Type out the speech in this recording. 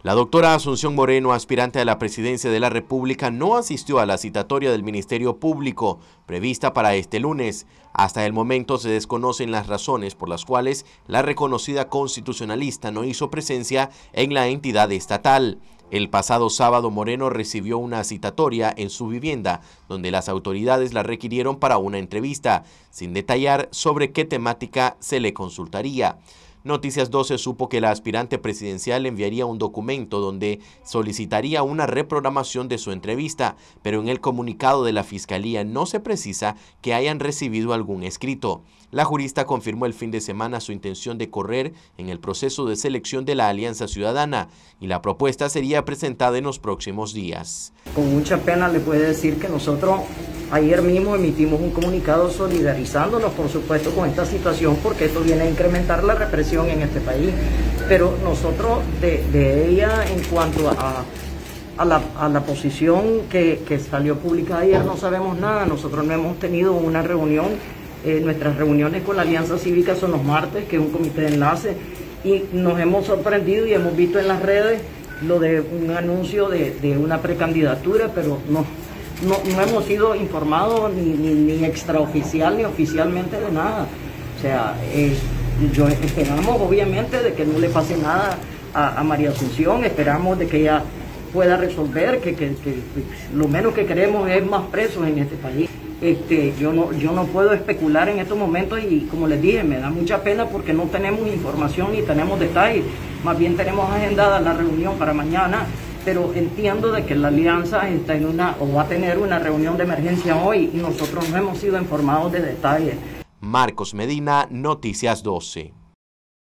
La doctora Asunción Moreno, aspirante a la presidencia de la República, no asistió a la citatoria del Ministerio Público prevista para este lunes. Hasta el momento se desconocen las razones por las cuales la reconocida constitucionalista no hizo presencia en la entidad estatal. El pasado sábado, Moreno recibió una citatoria en su vivienda, donde las autoridades la requirieron para una entrevista, sin detallar sobre qué temática se le consultaría. Noticias 12 supo que la aspirante presidencial enviaría un documento donde solicitaría una reprogramación de su entrevista, pero en el comunicado de la Fiscalía no se precisa que hayan recibido algún escrito. La jurista confirmó el fin de semana su intención de correr en el proceso de selección de la Alianza Ciudadana y la propuesta sería presentada en los próximos días. Con mucha pena le puedo decir que nosotros ayer mismo emitimos un comunicado solidarizándonos, por supuesto, con esta situación, porque esto viene a incrementar la represión en este país. Pero nosotros de ella, en cuanto a la posición que salió publicada ayer, no sabemos nada. Nosotros no hemos tenido una reunión. Nuestras reuniones con la Alianza Cívica son los martes, que es un comité de enlace, y nos hemos sorprendido y hemos visto en las redes lo de un anuncio de una precandidatura, pero no hemos sido informados ni extraoficial ni oficialmente de nada. O sea, esperamos obviamente de que no le pase nada a María Asunción, esperamos de que ella pueda resolver, que lo menos que queremos es más presos en este país. Yo no puedo especular en estos momentos y, como les dije, me da mucha pena porque no tenemos información ni tenemos detalles. Más bien tenemos agendada la reunión para mañana, pero entiendo de que la alianza está va a tener una reunión de emergencia hoy y nosotros no hemos sido informados de detalles. Marcos Medina, Noticias 12.